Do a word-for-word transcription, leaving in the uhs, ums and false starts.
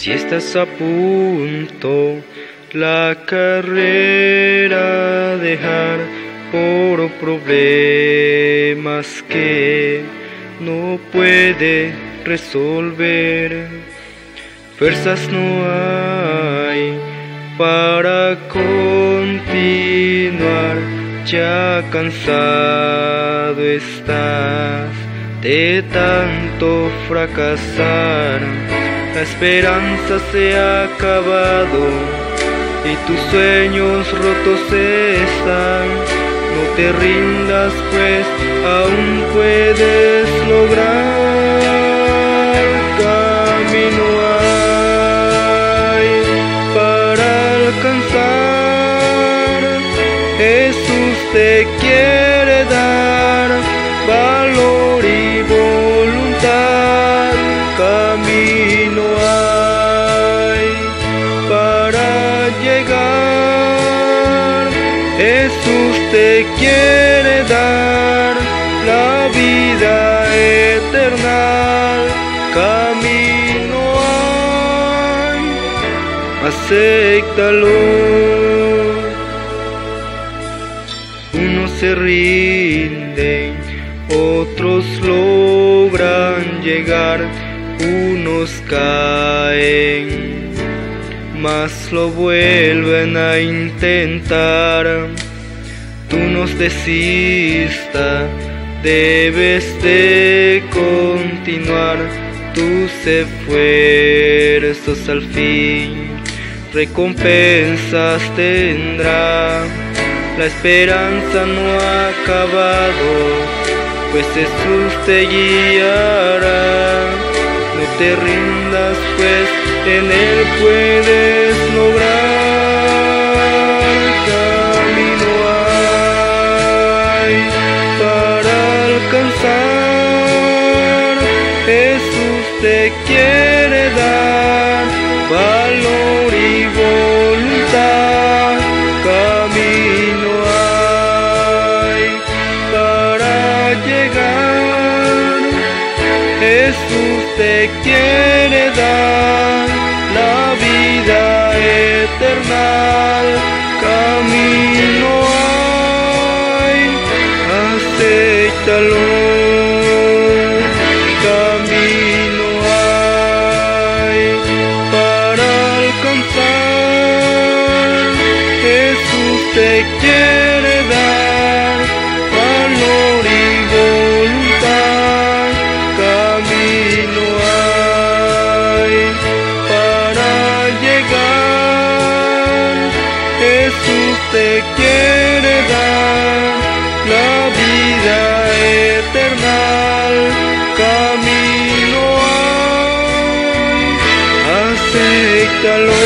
Si estás a punto la carrera dejar por problemas que no puede resolver, fuerzas no hay para continuar, ya cansado estás de tanto fracasar. La esperanza se ha acabado y tus sueños rotos están. No te rindas, pues aún puedes lograr. Camino hay para alcanzar. Jesús te quiere dar valor y voluntad. Camino hay para llegar. Jesús te quiere dar la vida eterna. Camino hay, acéptalo. Unos se rinden, otros logran llegar, unos caen, mas lo vuelven a intentar. Tú no desistas, debes de continuar. Tus esfuerzos al fin recompensas tendrá. La esperanza no ha acabado, pues Jesús te guiará. No te rindas, pues en Él puedes lograr. Camino hay para alcanzar. Jesús te quiere dar valor y voluntad. Camino hay para llegar. Jesús te quiere dar la vida eterna. Camino hay, acéptalo. Camino hay para alcanzar. Jesús te quiere dar valor y voluntad. Camino hay para llegar. Jesús te quiere dar la vida eterna. Camino hay, acéptalo.